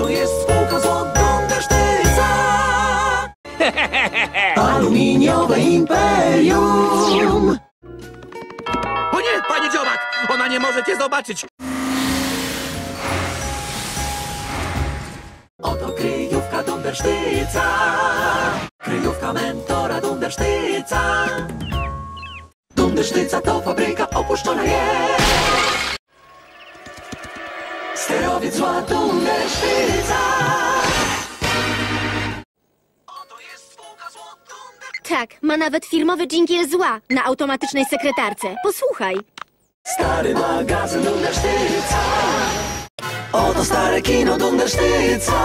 Oto jest spółka złot Dundersztyca. Aluminiowe imperium. O nie, panie Dziobak! Ona nie może cię zobaczyć! Oto kryjówka Dundersztyca. Kryjówka mentora Dundersztyca. Dundersztyca to fabryka opuszczona jest. Sterowiec zła Dundersztyca. Oto jest spółka zła Dundersztyca. Tak, ma nawet firmowy dżingiel zła na automatycznej sekretarce. Posłuchaj. Stary magazyn Dundersztyca. Oto stare kino Dundersztyca.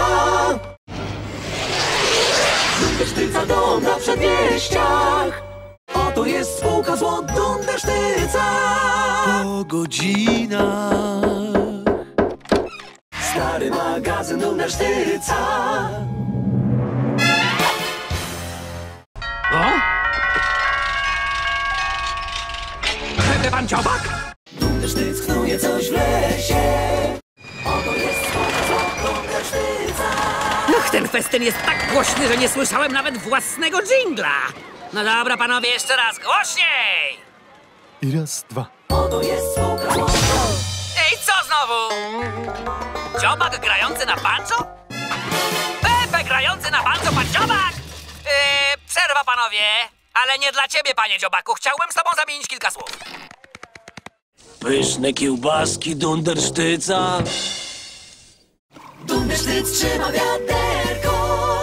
Dundersztyca dom na przedmieściach. Oto jest spółka złot Dundersztyca. Po godzinach. Stary magazyn Dundersztyca. O? Będzie pan Dziobak? Dundersztyc knuje coś w lesie. Oto jest spółka złot Dundersztyca. Ach, ten festyn jest tak głośny, że nie słyszałem nawet własnego dżingla. No dobra, panowie, jeszcze raz, głośniej! I raz, dwa. Oto jest spółka złot. Ej, co znowu? Dziobak grający na banjo? Pepe grający na banjo, pan Dziobak! Przerwa, panowie, ale nie dla ciebie, panie Dziobaku. Chciałbym z tobą zamienić kilka słów. Pyszne kiełbaski Dundersztyca. Dundersztyc trzyma wiaderko.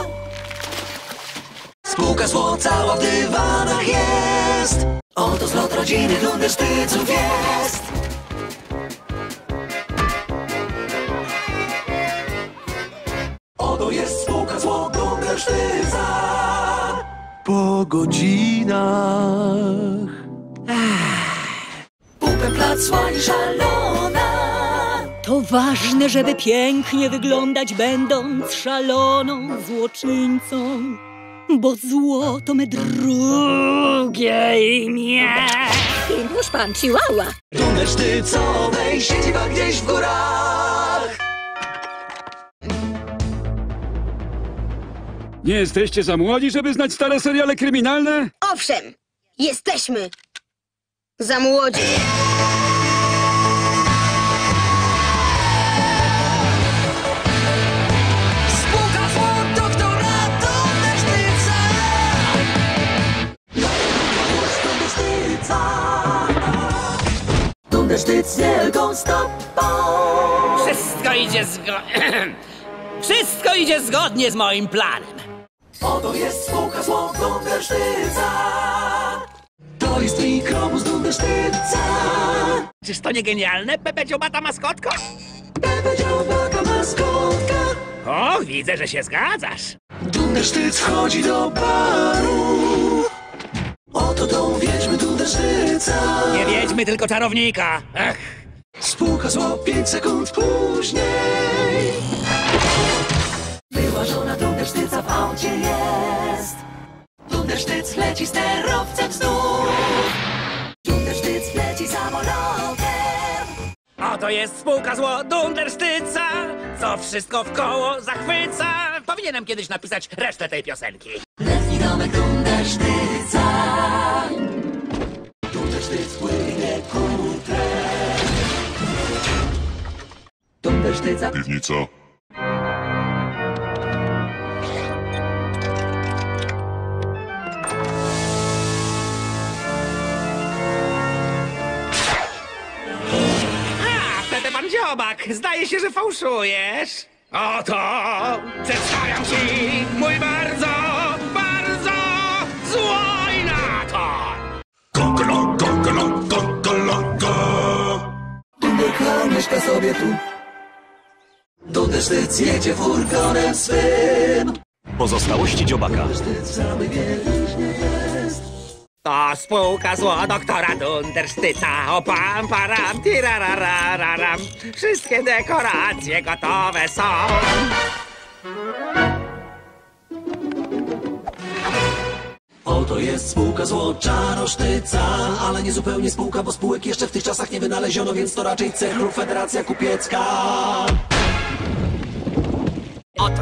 Spółka złot cała w dywanach jest. Oto zlot rodziny Dundersztyców jest. Oto jest spółka złot Dundersztyca. Po godzinach. Pupę plac słani szalona. To ważne, żeby pięknie wyglądać, będąc szaloną złoczyńcą. Bo złoto me drugie imię. Już pan Chihuahua. Dundersztycowej siedziba gdzieś w górach. Nie jesteście za młodzi, żeby znać stare seriale kryminalne? Owszem, jesteśmy za młodzi. Spółka złot doktora Dundersztyca. Dundersztyca. Dundersztyc z wielką stopą. Wszystko idzie zgodnie z moim planem. Oto jest spółka złot Dundersztyca. To jest mikrobus Dundersztyca. Czyż to nie genialne, Pepe Dziobata maskotko? Pepe Dziobaka maskotka. O, widzę, że się zgadzasz. Dundersztyc wchodzi do baru. Oto dom wiedźmy Dundersztyca. Nie wiedźmy, tylko czarownika. Ach. Spółka złot 5 sekund później. Wyłażona Dundersztyca w aucie jest. Dundersztyc leci sterowcem znów. Dundersztyc leci samolotem. Oto jest spółka złot Dundersztyca, co wszystko w koło zachwyca. Powinienem kiedyś napisać resztę tej piosenki. Letni domek Dundersztyca. Dundersztyc płynie kutrem. Dundersztyca. Piwnica. Pepe pan Dziobak, zdaje się, że fałszujesz. Oto przedstawiam ci mój bardzo, bardzo zły nator. Dunderklan mieszka sobie tu. Dundersztyc jedzie furgonem swym. Pozostałości Dziobaka. Dundersztyc samej więźnie jest. To spółka zło doktora Dundersztyca. O pam, param, tirarararam. Wszystkie dekoracje gotowe są. Oto jest spółka złot Czarosztyca, ale nie zupełnie spółka, bo spółek jeszcze w tych czasach nie wynaleziono, więc to raczej cech lub federacja kupiecka.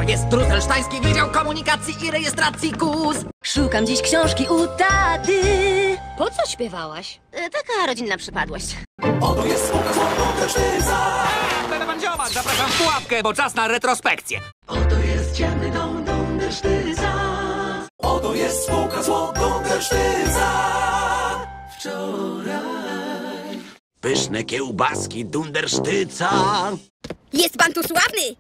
jest Truzelsztański Wydział Komunikacji i Rejestracji KUS. Szukam dziś książki u taty. Po co śpiewałaś? Taka rodzinna przypadłość. Oto jest spółka złoto-Dundersztyca. Będę pan dziobak, zapraszam w pułapkę, bo czas na retrospekcję. Oto jest ciemny dom Dundersztyca. Oto jest spółka złoto-Dundersztyca. Wczoraj. Pyszne kiełbaski Dundersztyca. Jest pan tu sławny!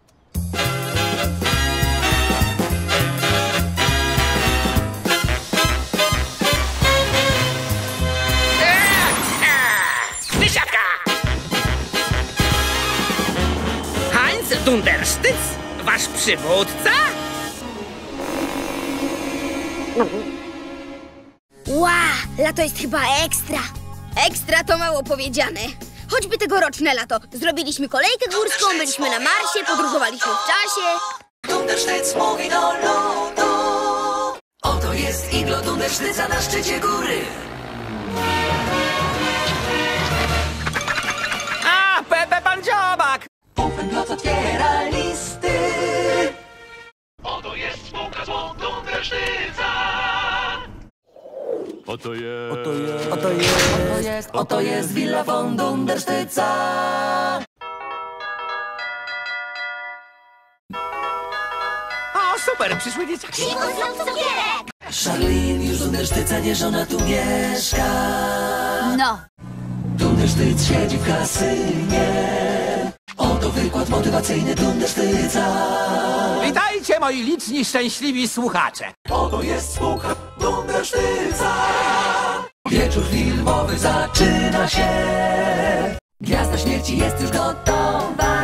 Wysiadka! Heinz Dundersztyc? Wasz przywódca? Ła, lato jest chyba ekstra. Ekstra to mało powiedziane. Choćby tegoroczne lato. Zrobiliśmy kolejkę górską, byliśmy na Marsie, podróżowaliśmy w czasie. Dundersztyc mówi do lodu. Oto jest iglo Dundersztyca na szczycie góry. A, Pepe pan dziobak! Pufenklot otwiera listy. Oto jest spółka złoto-Dundersztyca. Oto jest Villa von Dundersztyca. O, super, przyszły dzieciaki. Charlene już Dundersztyca nie żona tu mieszka. No. Dundersztyc siedzi w kasynie. Oto wykład motywacyjny Dundersztyca. Witajcie, moi liczni, szczęśliwi słuchacze. Oto jest spółka Dundersztyca. Wieczór filmowy zaczyna się. Gwiazda śmierci jest już gotowa.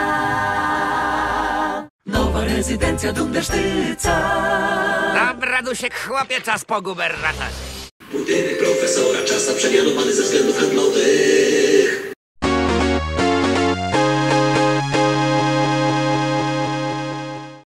Nowa rezydencja Dundersztyca. Dobra, Dusiek, chłopie, czas po gubernatorze. Budynek profesora czasa przemianowany